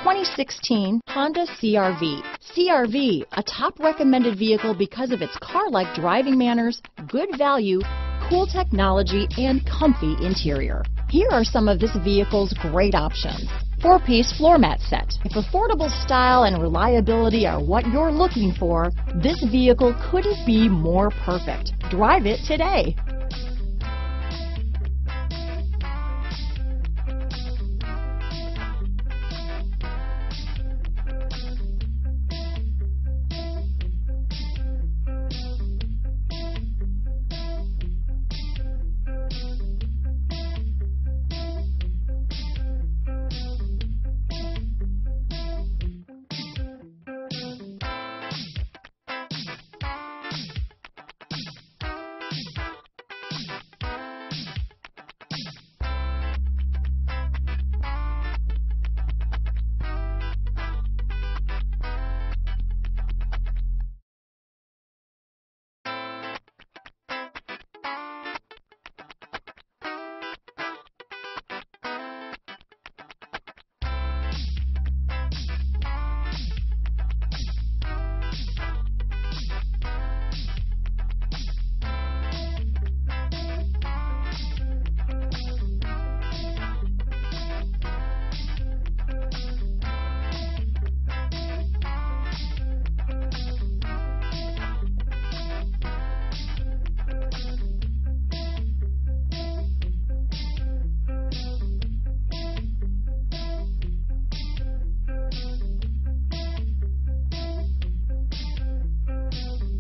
2016 Honda CR-V. CR-V, a top recommended vehicle because of its car-like driving manners, good value, cool technology, and comfy interior. Here are some of this vehicle's great options. 4-piece floor mat set. If affordable style and reliability are what you're looking for, this vehicle couldn't be more perfect. Drive it today.